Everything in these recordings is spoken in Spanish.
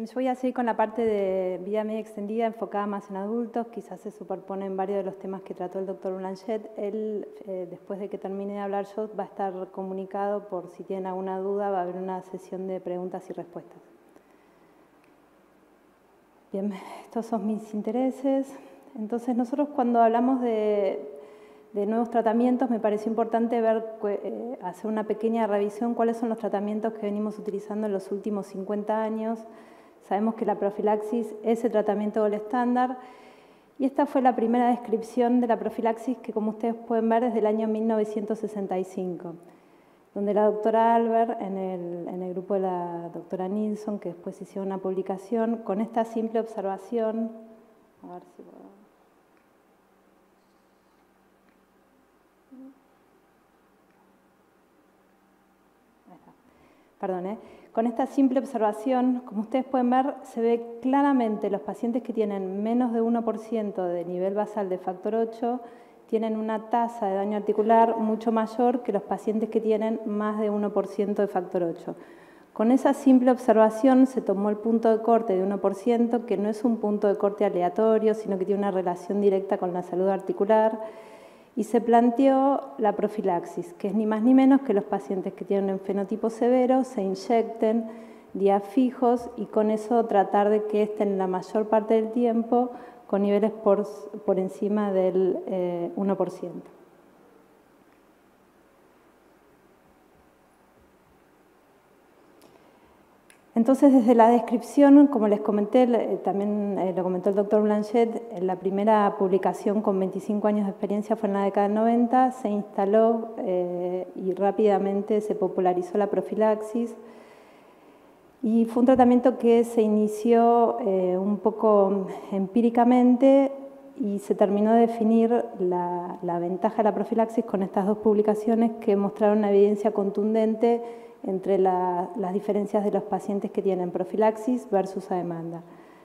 Bien, yo voy a seguir con la parte de vida media extendida enfocada más en adultos. Quizás se superponen varios de los temas que trató el doctor Blanchet. Él, después de que termine de hablar yo, va a estar comunicado por si tienen alguna duda, va a haber una sesión de preguntas y respuestas. Bien, estos son mis intereses. Entonces, nosotros cuando hablamos de nuevos tratamientos, me pareció importante hacer una pequeña revisión cuáles son los tratamientos que venimos utilizando en los últimos 50 años. Sabemos que la profilaxis es el tratamiento gold estándar y esta fue la primera descripción de la profilaxis que, como ustedes pueden ver, desde el año 1965, donde la doctora Albert, en el grupo de la doctora Nilsson, que después hicieron una publicación, con esta simple observación, a ver si puedo. Perdón, Con esta simple observación, como ustedes pueden ver, se ve claramente los pacientes que tienen menos de 1% de nivel basal de factor 8 tienen una tasa de daño articular mucho mayor que los pacientes que tienen más de 1% de factor 8. Con esa simple observación se tomó el punto de corte de 1%, que no es un punto de corte aleatorio, sino que tiene una relación directa con la salud articular, y se planteó la profilaxis, que es ni más ni menos que los pacientes que tienen un fenotipo severo se inyecten días fijos y con eso tratar de que estén la mayor parte del tiempo con niveles por encima del 1%. Entonces, desde la descripción, como les comenté, también lo comentó el doctor Blanchet, la primera publicación con 25 años de experiencia fue en la década del 90, se instaló y rápidamente se popularizó la profilaxis y fue un tratamiento que se inició un poco empíricamente y se terminó de definir la ventaja de la profilaxis con estas dos publicaciones que mostraron una evidencia contundente entre las diferencias de los pacientes que tienen profilaxis versus a demanda.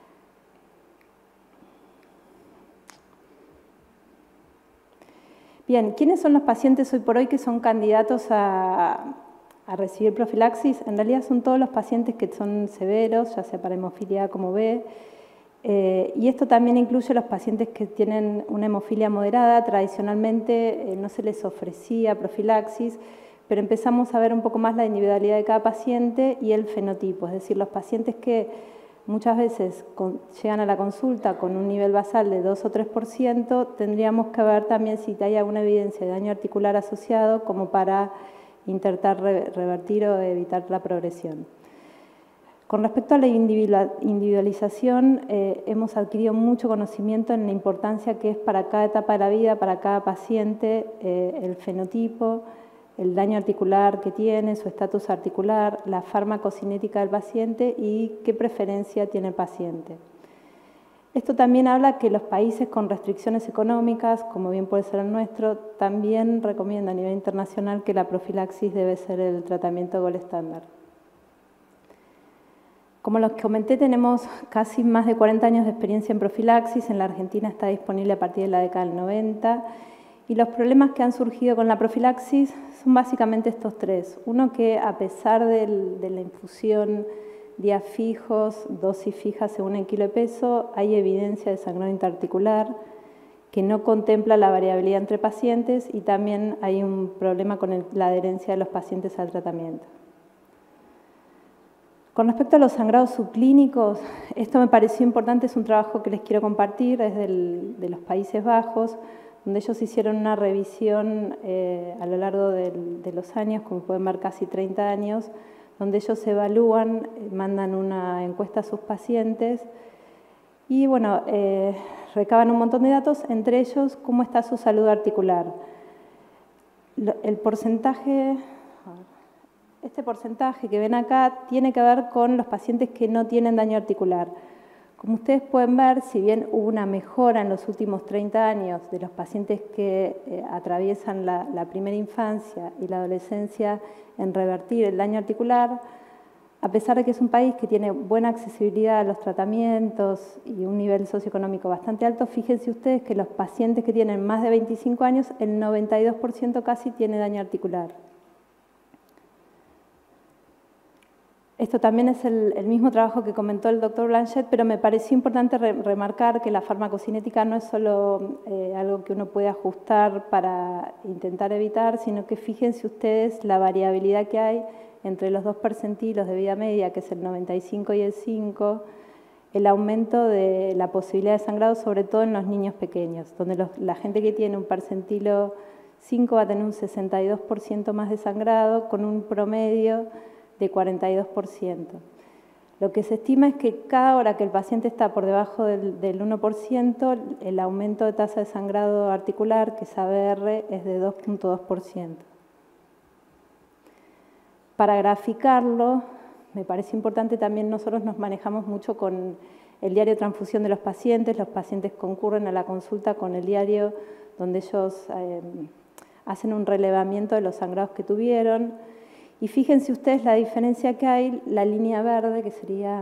Bien, ¿quiénes son los pacientes hoy por hoy que son candidatos a recibir profilaxis? En realidad son todos los pacientes que son severos, ya sea para hemofilia A como B, y esto también incluye los pacientes que tienen una hemofilia moderada. Tradicionalmente no se les ofrecía profilaxis, pero empezamos a ver un poco más la individualidad de cada paciente y el fenotipo, es decir, los pacientes que muchas veces llegan a la consulta con un nivel basal de 2 o 3%, tendríamos que ver también si hay alguna evidencia de daño articular asociado como para intentar revertir o evitar la progresión. Con respecto a la individualización, hemos adquirido mucho conocimiento en la importancia que es para cada etapa de la vida, para cada paciente, el fenotipo, el daño articular que tiene, su estatus articular, la farmacocinética del paciente y qué preferencia tiene el paciente. Esto también habla que los países con restricciones económicas, como bien puede ser el nuestro, también recomiendan a nivel internacional que la profilaxis debe ser el tratamiento gold estándar. Como les comenté, tenemos casi más de 40 años de experiencia en profilaxis. En la Argentina está disponible a partir de la década del 90. Y los problemas que han surgido con la profilaxis son básicamente estos tres. Uno, que a pesar de la infusión días fijos, dosis fija según el kilo de peso, hay evidencia de sangrado interarticular que no contempla la variabilidad entre pacientes y también hay un problema con la adherencia de los pacientes al tratamiento. Con respecto a los sangrados subclínicos, esto me pareció importante, es un trabajo que les quiero compartir, es de los Países Bajos, donde ellos hicieron una revisión a lo largo de los años, como pueden ver casi 30 años, donde ellos evalúan, mandan una encuesta a sus pacientes y bueno, recaban un montón de datos, entre ellos cómo está su salud articular. El porcentaje, este porcentaje que ven acá tiene que ver con los pacientes que no tienen daño articular. Como ustedes pueden ver, si bien hubo una mejora en los últimos 30 años de los pacientes que atraviesan la primera infancia y la adolescencia en revertir el daño articular, a pesar de que es un país que tiene buena accesibilidad a los tratamientos y un nivel socioeconómico bastante alto, fíjense ustedes que los pacientes que tienen más de 25 años, el 92% casi tiene daño articular. Esto también es el mismo trabajo que comentó el doctor Blanchet, pero me pareció importante remarcar que la farmacocinética no es solo algo que uno puede ajustar para intentar evitar, sino que fíjense ustedes la variabilidad que hay entre los dos percentilos de vida media, que es el 95 y el 5, el aumento de la posibilidad de sangrado, sobre todo en los niños pequeños, donde la gente que tiene un percentilo 5 va a tener un 62% más de sangrado, con un promedio de 42%. Lo que se estima es que cada hora que el paciente está por debajo del 1%, el aumento de tasa de sangrado articular, que es ABR, es de 2.2%. Para graficarlo, me parece importante también, nosotros nos manejamos mucho con el diario de transfusión de los pacientes concurren a la consulta con el diario donde ellos hacen un relevamiento de los sangrados que tuvieron. Y fíjense ustedes la diferencia que hay, la línea verde, que sería,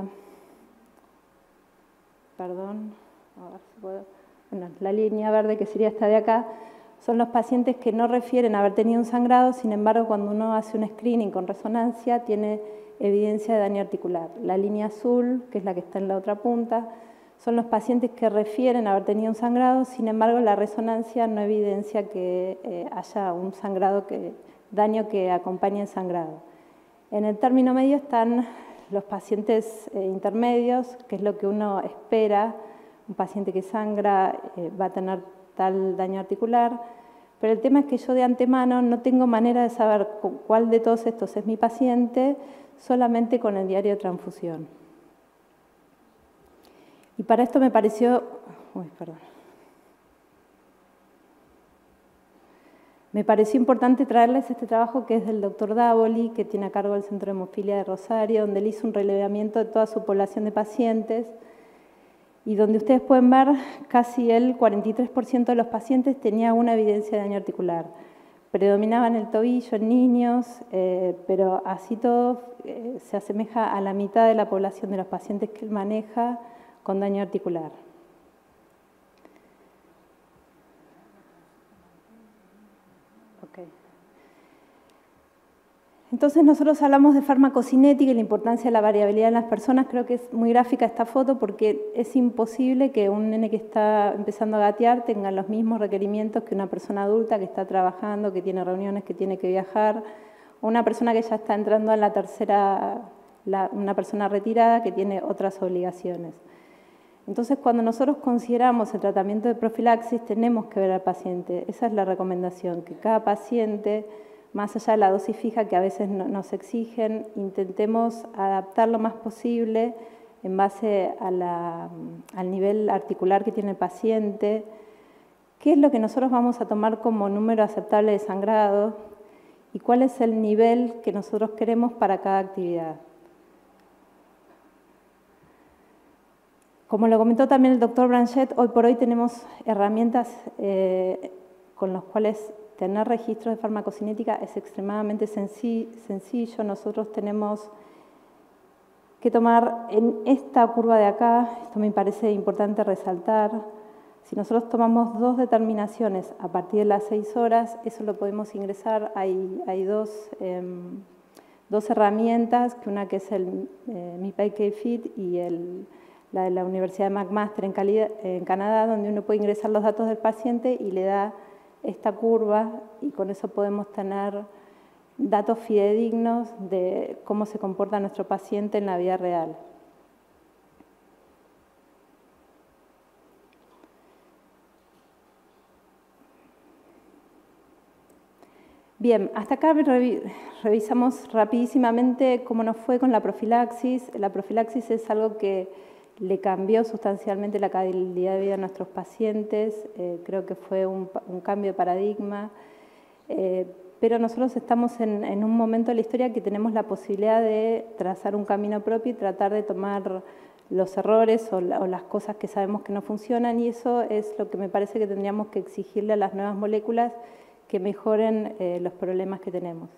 perdón, a ver si puedo, bueno, la línea verde, que sería esta de acá, son los pacientes que no refieren a haber tenido un sangrado, sin embargo, cuando uno hace un screening con resonancia, tiene evidencia de daño articular. La línea azul, que es la que está en la otra punta, son los pacientes que refieren a haber tenido un sangrado, sin embargo, la resonancia no evidencia que haya un sangrado daño que acompañe el sangrado. En el término medio están los pacientes intermedios, que es lo que uno espera. Un paciente que sangra va a tener tal daño articular, pero el tema es que yo de antemano no tengo manera de saber cuál de todos estos es mi paciente, solamente con el diario de transfusión. Y para esto me pareció... Me pareció importante traerles este trabajo que es del doctor Davoli, que tiene a cargo el Centro de Hemofilia de Rosario, donde él hizo un relevamiento de toda su población de pacientes y donde ustedes pueden ver casi el 43% de los pacientes tenía una evidencia de daño articular. Predominaba en el tobillo, en niños, pero así todo se asemeja a la mitad de la población de los pacientes que él maneja con daño articular. Entonces nosotros hablamos de farmacocinética y la importancia de la variabilidad en las personas. Creo que es muy gráfica esta foto porque es imposible que un nene que está empezando a gatear tenga los mismos requerimientos que una persona adulta que está trabajando, que tiene reuniones, que tiene que viajar, o una persona que ya está entrando en la tercera, una persona retirada que tiene otras obligaciones. Entonces, cuando nosotros consideramos el tratamiento de profilaxis, tenemos que ver al paciente. Esa es la recomendación, que cada paciente, más allá de la dosis fija que a veces nos exigen, intentemos adaptar lo más posible en base al nivel articular que tiene el paciente, qué es lo que nosotros vamos a tomar como número aceptable de sangrado y cuál es el nivel que nosotros queremos para cada actividad. Como lo comentó también el doctor Blanchet, hoy por hoy tenemos herramientas con las cuales tener registros de farmacocinética es extremadamente sencillo. Nosotros tenemos que tomar en esta curva de acá, esto me parece importante resaltar, si nosotros tomamos dos determinaciones a partir de las 6 horas, eso lo podemos ingresar. Hay dos herramientas, una que es el MiPay-K-Fit y la de la Universidad de McMaster en Canadá, donde uno puede ingresar los datos del paciente y le da esta curva y con eso podemos tener datos fidedignos de cómo se comporta nuestro paciente en la vida real. Bien, hasta acá revisamos rapidísimamente cómo nos fue con la profilaxis. La profilaxis es algo que le cambió sustancialmente la calidad de vida a nuestros pacientes, creo que fue un cambio de paradigma, pero nosotros estamos en un momento de la historia que tenemos la posibilidad de trazar un camino propio y tratar de tomar los errores o las cosas que sabemos que no funcionan, y eso es lo que me parece que tendríamos que exigirle a las nuevas moléculas, que mejoren los problemas que tenemos.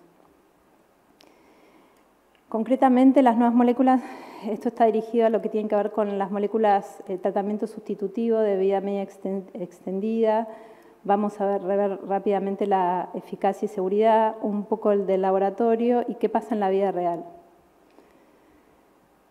Concretamente, las nuevas moléculas, esto está dirigido a lo que tiene que ver con las moléculas, tratamiento sustitutivo de vida media extendida. Vamos a ver rápidamente la eficacia y seguridad, un poco el del laboratorio y qué pasa en la vida real.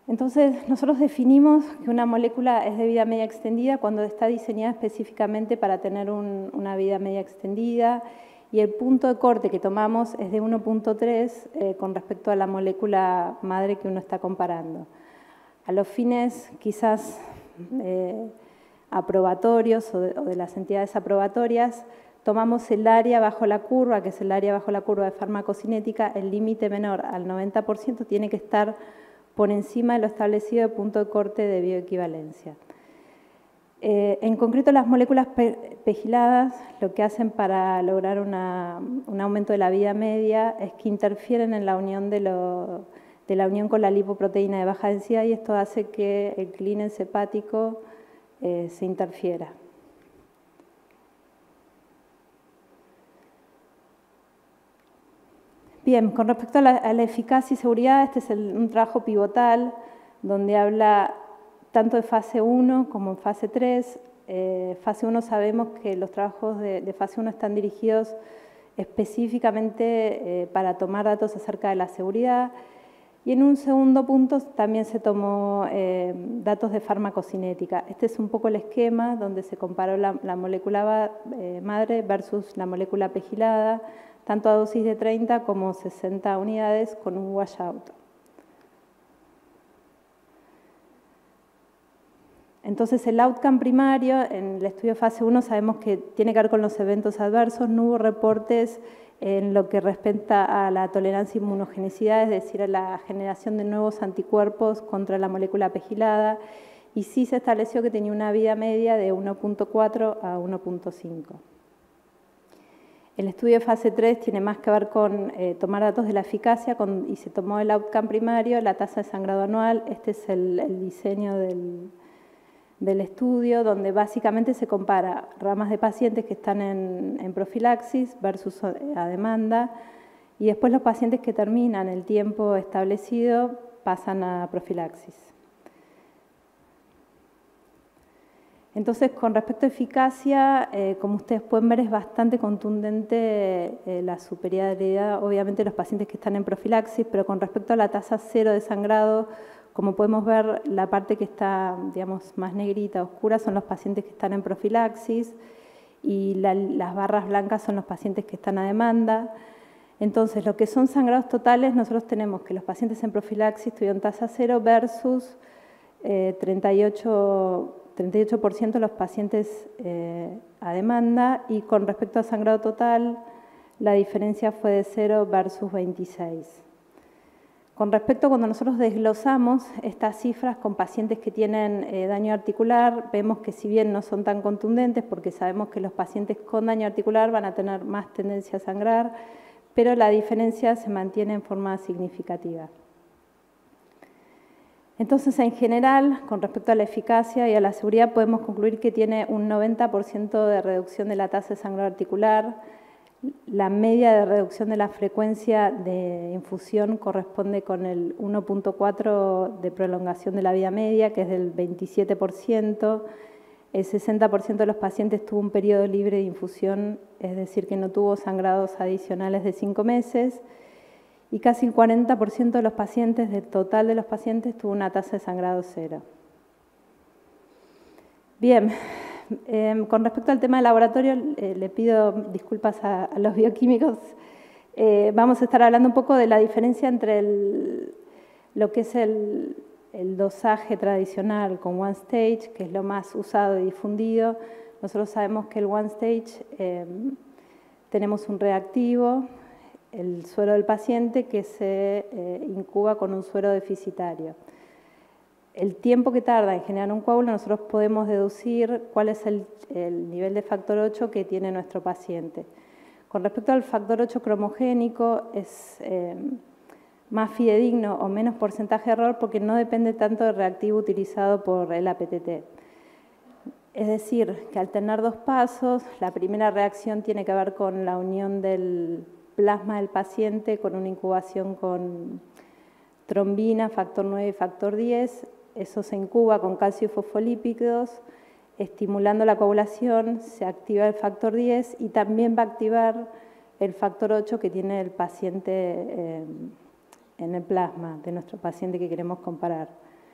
Entonces, nosotros definimos que una molécula es de vida media extendida cuando está diseñada específicamente para tener una vida media extendida, y el punto de corte que tomamos es de 1.3 con respecto a la molécula madre que uno está comparando. A los fines quizás aprobatorios o de las entidades aprobatorias, tomamos el área bajo la curva, que es el área bajo la curva de farmacocinética. El límite menor al 90% tiene que estar por encima de lo establecido de punto de corte de bioequivalencia. En concreto, las moléculas pegiladas lo que hacen para lograr un aumento de la vida media es que interfieren en la unión de la unión con la lipoproteína de baja densidad, y esto hace que el clínex hepático se interfiera. Bien, con respecto a la eficacia y seguridad, este es un trabajo pivotal donde habla tanto de fase 1 como en fase 3. Fase 1 sabemos que los trabajos de fase 1 están dirigidos específicamente para tomar datos acerca de la seguridad, y en un segundo punto también se tomó datos de farmacocinética. Este es un poco el esquema donde se comparó la molécula madre versus la molécula pegilada, tanto a dosis de 30 como 60 unidades con un washout. Entonces, el outcome primario en el estudio fase 1 sabemos que tiene que ver con los eventos adversos. No hubo reportes en lo que respecta a la tolerancia e inmunogenicidad, es decir, a la generación de nuevos anticuerpos contra la molécula pegilada, y sí se estableció que tenía una vida media de 1.4 a 1.5. El estudio de fase 3 tiene más que ver con tomar datos de la eficacia y se tomó el outcome primario, la tasa de sangrado anual. Este es el diseño del estudio, donde básicamente se compara ramas de pacientes que están en profilaxis versus a demanda, y después los pacientes que terminan el tiempo establecido pasan a profilaxis. Entonces, con respecto a eficacia, como ustedes pueden ver, es bastante contundente la superioridad, obviamente, de los pacientes que están en profilaxis, pero con respecto a la tasa cero de sangrado, como podemos ver, la parte que está, digamos, más negrita, oscura, son los pacientes que están en profilaxis, y las barras blancas son los pacientes que están a demanda. Entonces, lo que son sangrados totales, nosotros tenemos que los pacientes en profilaxis tuvieron tasa cero versus 38% los pacientes a demanda, y con respecto a sangrado total, la diferencia fue de 0 versus 26. Con respecto a cuando nosotros desglosamos estas cifras con pacientes que tienen daño articular, vemos que si bien no son tan contundentes, porque sabemos que los pacientes con daño articular van a tener más tendencia a sangrar, pero la diferencia se mantiene en forma significativa. Entonces, en general, con respecto a la eficacia y a la seguridad, podemos concluir que tiene un 90% de reducción de la tasa de sangrado articular. La media de reducción de la frecuencia de infusión corresponde con el 1.4 de prolongación de la vida media, que es del 27%. El 60% de los pacientes tuvo un periodo libre de infusión, es decir, que no tuvo sangrados adicionales de 5 meses. Y casi el 40% de los pacientes, del total de los pacientes, tuvo una tasa de sangrado cero. Bien, con respecto al tema del laboratorio, le pido disculpas a los bioquímicos. Vamos a estar hablando un poco de la diferencia entre lo que es el dosaje tradicional con one stage, que es lo más usado y difundido. Nosotros sabemos que el one stage tenemos un reactivo, el suero del paciente, que se incuba con un suero deficitario. El tiempo que tarda en generar un coágulo, nosotros podemos deducir cuál es el nivel de factor 8 que tiene nuestro paciente. Con respecto al factor 8 cromogénico, es más fidedigno o menos porcentaje de error porque no depende tanto del reactivo utilizado por el APTT. Es decir, que al tener dos pasos, la primera reacción tiene que ver con la unión del plasma del paciente con una incubación con trombina, factor 9 y factor 10. Eso se incuba con calcio y fosfolípidos, estimulando la coagulación, se activa el factor 10 y también va a activar el factor 8 que tiene el paciente en el plasma de nuestro paciente que queremos comparar.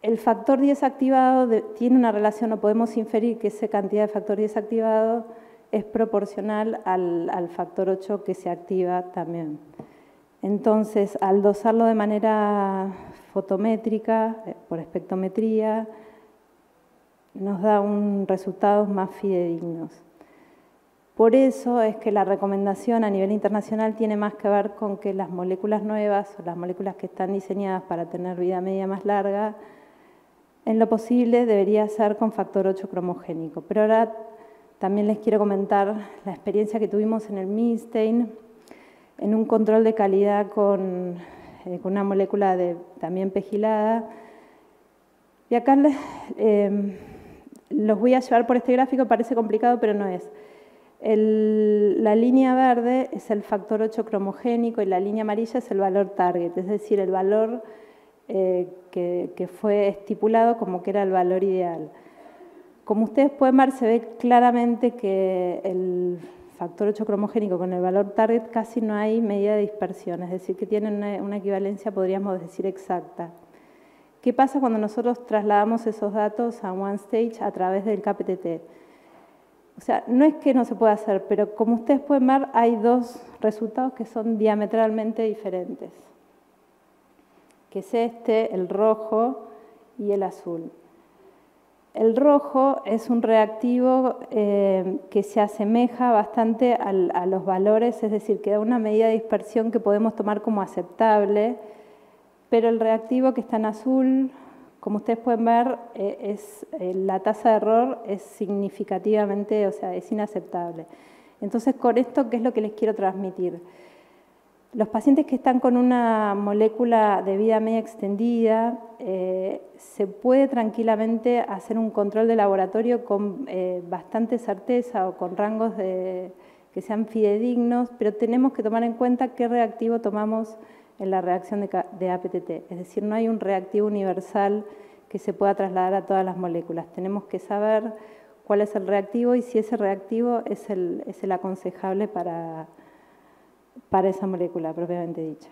el factor 10 activado tiene una relación, o podemos inferir que esa cantidad de factor 10 activado es proporcional al factor 8 que se activa también. Entonces, al dosarlo de manera fotométrica, por espectrometría, nos da resultados más fidedignos. Por eso es que la recomendación a nivel internacional tiene más que ver con que las moléculas nuevas o las moléculas que están diseñadas para tener vida media más larga, en lo posible debería ser con factor 8 cromogénico. Pero ahora también les quiero comentar la experiencia que tuvimos en el Milstein, en un control de calidad con una molécula también pegilada. Y acá los voy a llevar por este gráfico, parece complicado, pero no es. La línea verde es el factor 8 cromogénico y la línea amarilla es el valor target, es decir, el valor que fue estipulado como que era el valor ideal. Como ustedes pueden ver, se ve claramente que el factor 8 cromogénico con el valor target casi no hay medida de dispersión, es decir, que tienen una equivalencia, podríamos decir, exacta. ¿Qué pasa cuando nosotros trasladamos esos datos a OneStage a través del KPTT? O sea, no es que no se pueda hacer, pero como ustedes pueden ver, hay dos resultados que son diametralmente diferentes, que es el rojo y el azul. El rojo es un reactivo que se asemeja bastante a los valores, es decir, que da una medida de dispersión que podemos tomar como aceptable, pero el reactivo que está en azul, como ustedes pueden ver, la tasa de error es significativamente, o sea, es inaceptable. Entonces, con esto, ¿qué es lo que les quiero transmitir? Los pacientes que están con una molécula de vida media extendida, se puede tranquilamente hacer un control de laboratorio con bastante certeza o con rangos que sean fidedignos, pero tenemos que tomar en cuenta qué reactivo tomamos en la reacción de APTT. Es decir, no hay un reactivo universal que se pueda trasladar a todas las moléculas. Tenemos que saber cuál es el reactivo y si ese reactivo es el aconsejable para esa molécula propiamente dicha.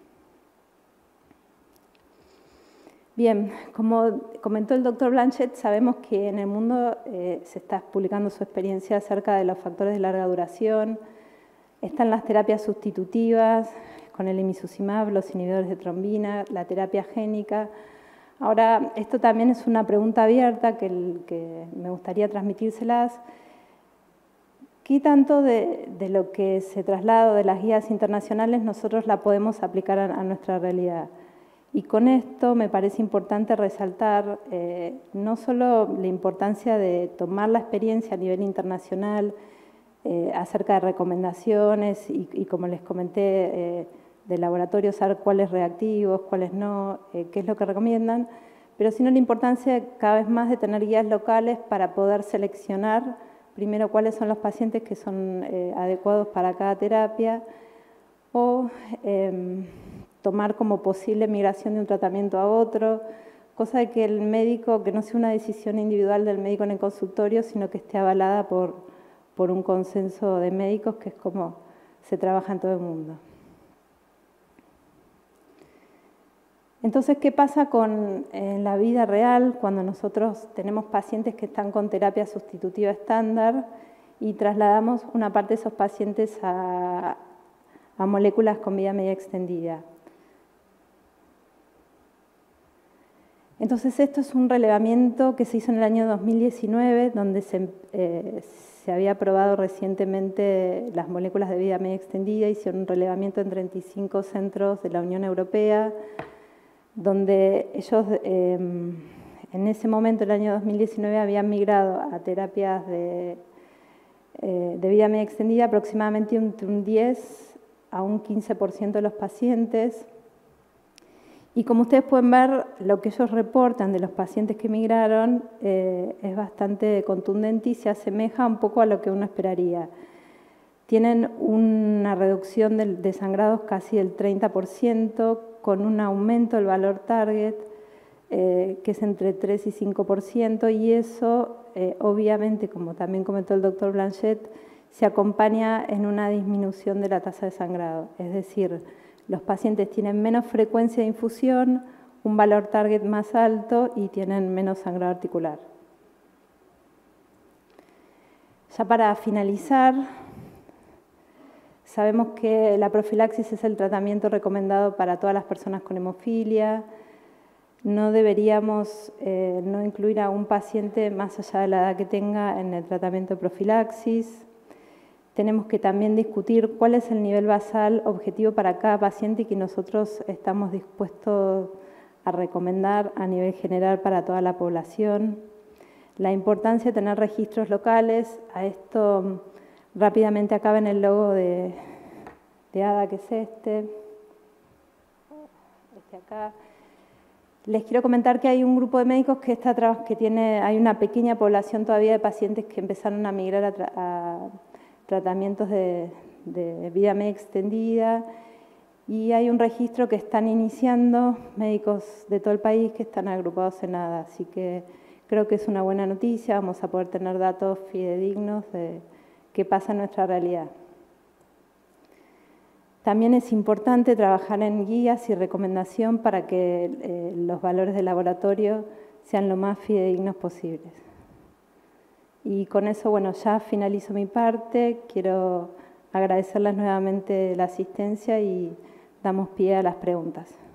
Bien, como comentó el doctor Blanchet, sabemos que en el mundo se está publicando su experiencia acerca de los factores de larga duración. Están las terapias sustitutivas, con el emicizumab, los inhibidores de trombina, la terapia génica. Ahora, esto también es una pregunta abierta que me gustaría transmitírselas. ¿Qué tanto de lo que se traslada de las guías internacionales nosotros la podemos aplicar a nuestra realidad? Y con esto me parece importante resaltar no solo la importancia de tomar la experiencia a nivel internacional acerca de recomendaciones y como les comenté, de laboratorio, saber cuáles reactivos, cuáles no, qué es lo que recomiendan, pero sino la importancia cada vez más de tener guías locales para poder seleccionar primero cuáles son los pacientes que son adecuados para cada terapia o tomar como posible migración de un tratamiento a otro, cosa de que el médico, que no sea una decisión individual del médico en el consultorio, sino que esté avalada por un consenso de médicos, que es como se trabaja en todo el mundo. Entonces, ¿qué pasa en la vida real cuando nosotros tenemos pacientes que están con terapia sustitutiva estándar y trasladamos una parte de esos pacientes a moléculas con vida media extendida? Entonces, esto es un relevamiento que se hizo en el año 2019, donde se había aprobado recientemente las moléculas de vida media extendida, hicieron un relevamiento en 35 centros de la Unión Europea, donde ellos en ese momento, el año 2019, habían migrado a terapias de vida media extendida aproximadamente entre un 10 a un 15% de los pacientes. Y como ustedes pueden ver, lo que ellos reportan de los pacientes que migraron es bastante contundente y se asemeja un poco a lo que uno esperaría. Tienen una reducción de sangrados casi del 30%, con un aumento del valor target, que es entre 3 y 5%, y eso, obviamente, como también comentó el doctor Blanchet, se acompaña en una disminución de la tasa de sangrado. Es decir, los pacientes tienen menos frecuencia de infusión, un valor target más alto y tienen menos sangrado articular. Ya para finalizar, sabemos que la profilaxis es el tratamiento recomendado para todas las personas con hemofilia. No deberíamos no incluir a un paciente más allá de la edad que tenga en el tratamiento de profilaxis. Tenemos que también discutir cuál es el nivel basal objetivo para cada paciente y que nosotros estamos dispuestos a recomendar a nivel general para toda la población. La importancia de tener registros locales. A esto rápidamente acá ven el logo de ADA, que es este acá. Les quiero comentar que hay un grupo de médicos que hay una pequeña población todavía de pacientes que empezaron a migrar a tratamientos de vida media extendida, y hay un registro que están iniciando médicos de todo el país que están agrupados en ADA, así que creo que es una buena noticia, vamos a poder tener datos fidedignos de qué pasa en nuestra realidad. También es importante trabajar en guías y recomendación para que los valores de laboratorio sean lo más fidedignos posibles. Y con eso, bueno, ya finalizo mi parte. Quiero agradecerles nuevamente la asistencia y damos pie a las preguntas.